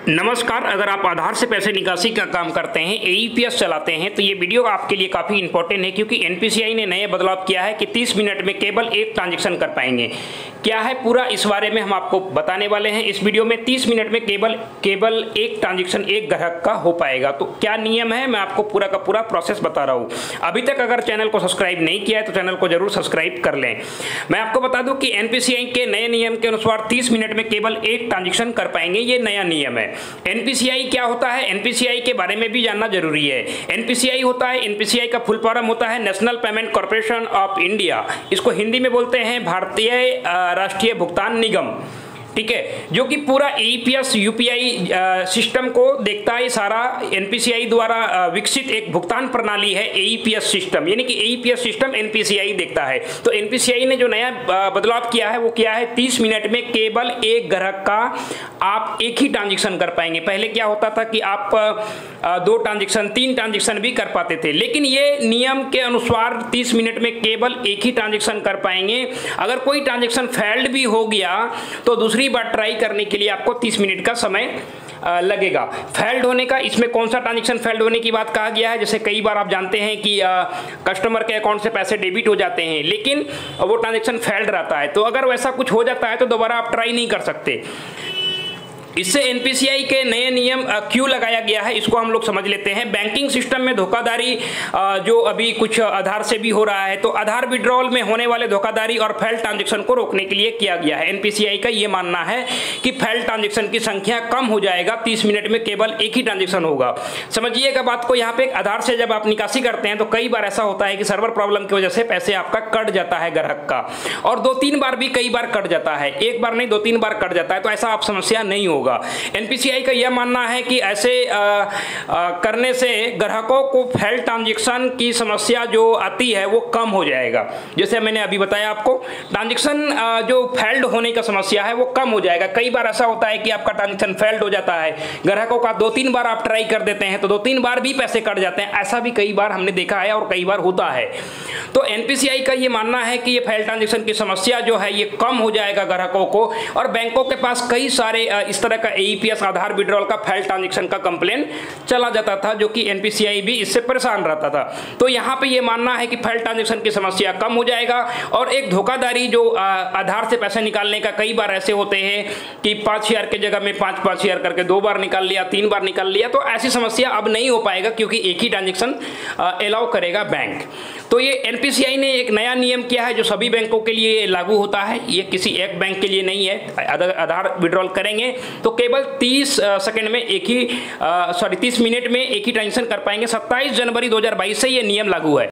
नमस्कार। अगर आप आधार से पैसे निकासी का काम करते हैं, एईपीएस चलाते हैं, तो ये वीडियो आपके लिए काफ़ी इंपॉर्टेंट है क्योंकि एनपीसीआई ने नए बदलाव किया है कि 30 मिनट में केवल एक ट्रांजैक्शन कर पाएंगे। क्या है पूरा इस बारे में हम आपको बताने वाले हैं इस वीडियो में। 30 मिनट में केवल एक ट्रांजैक्शन एक ग्राहक का हो पाएगा। तो क्या नियम है, मैं आपको पूरा का पूरा प्रोसेस बता रहा हूँ। अभी तक अगर चैनल को सब्सक्राइब नहीं किया है तो चैनल को जरूर सब्सक्राइब कर लें। मैं आपको बता दूं कि एनपीसीआई के नए नियम के अनुसार 30 मिनट में केवल एक ट्रांजैक्शन कर पाएंगे। ये नया नियम है। एनपीसीआई क्या होता है, एनपीसीआई के बारे में भी जानना जरूरी है। एनपीसीआई होता है, एनपीसीआई का फुल फॉर्म होता है national payment corporation of India. इसको हिंदी में बोलते हैं भारतीय राष्ट्रीय भुगतान निगम। ठीक है, जो कि पूरा एईपीएस यूपीआई सिस्टम को देखता है। सारा एनपीसीआई द्वारा विकसित एक भुगतान प्रणाली है एईपीएस सिस्टम, यानी कि एईपीएस सिस्टम एनपीसीआई देखता है। तो एनपीसीआई ने जो नया बदलाव किया है वो क्या है, 30 मिनट में केवल एक ग्राहक का आप एक ही ट्रांजैक्शन कर पाएंगे। पहले क्या होता था कि आप 2 ट्रांजैक्शन 3 ट्रांजैक्शन भी कर पाते थे, लेकिन ये नियम के अनुसार 30 मिनट में केवल एक ही ट्रांजैक्शन कर पाएंगे। अगर कोई ट्रांजैक्शन फेल्ड भी हो गया तो दूसरी बार ट्राई करने के लिए आपको 30 मिनट का समय लगेगा। फेल्ड होने का, इसमें कौन सा ट्रांजैक्शन फेल्ड होने की बात कहा गया है। जैसे कई बार आप जानते हैं कि कस्टमर के अकाउंट से पैसे डेबिट हो जाते हैं लेकिन वो ट्रांजैक्शन फेल्ड रहता है, तो अगर वैसा कुछ हो जाता है तो दोबारा आप ट्राई नहीं कर सकते। इससे एनपीसीआई के नए नियम क्यों लगाया गया है इसको हम लोग समझ लेते हैं। बैंकिंग सिस्टम में धोखाधड़ी जो अभी कुछ आधार से भी हो रहा है, तो आधार विड्रॉल में होने वाले धोखाधड़ी और फेल्ड ट्रांजैक्शन को रोकने के लिए किया गया है। एनपीसीआई का ये मानना है कि फेल्ड ट्रांजैक्शन की संख्या कम हो जाएगा, 30 मिनट में केवल एक ही ट्रांजैक्शन होगा। समझिएगा बात को। यहाँ पे आधार से जब आप निकासी करते हैं तो कई बार ऐसा होता है कि सर्वर प्रॉब्लम की वजह से पैसे आपका कट जाता है ग्राहक का, और 2-3 बार भी कई बार कट जाता है। एक बार नहीं 2-3 बार कट जाता है, तो ऐसा आप समस्या नहीं होगा। एनपीसीआई का यह मानना है कि ऐसे करने से ग्राहकों को फेल्ड ट्रांजैक्शन की समस्या जो आती है वो कम हो जाएगा। जैसे मैंने अभी बताया आपको, ट्रांजैक्शन जो फेल्ड होने का समस्या है वो कम हो जाएगा। कई बार ऐसा होता है कि आपका ट्रांजैक्शन फेल्ड हो जाता है, ग्राहकों का 2-3 बार आप ट्राई कर देते हैं तो 2-3 बार भी पैसे कट जाते हैं। ऐसा भी कई बार हमने देखा है और कई बार होता है। तो एनपीसीआई का ये मानना है कि ये फेल्ड ट्रांजैक्शन की समस्या जो है ये कम हो जाएगा ग्राहकों को। और बैंकों के पास कई सारे इस तरह का एईपीएस आधार विड्रॉल का फेल्ड ट्रांजैक्शन का कंप्लेन चला जाता था, जो कि एनपीसीआई भी इससे परेशान रहता था। तो यहाँ पे ये मानना है कि फेल्ड ट्रांजैक्शन की समस्या कम हो जाएगा। और एक धोखाधड़ी जो आधार से पैसे निकालने का कई बार ऐसे होते हैं कि 5000 के जगह में 5-5 करके 2 बार निकाल लिया, 3 बार निकाल लिया, तो ऐसी समस्या अब नहीं हो पाएगा क्योंकि एक ही ट्रांजैक्शन अलाउ करेगा बैंक। तो ये एनपीसीआई ने एक नया नियम किया है जो सभी बैंकों के लिए लागू होता है, ये किसी एक बैंक के लिए नहीं है। आधार विड्रॉल करेंगे तो केवल 30 सेकंड में 30 मिनट में एक ही ट्रांजैक्शन कर पाएंगे। 27 जनवरी 2022 से ये नियम लागू है।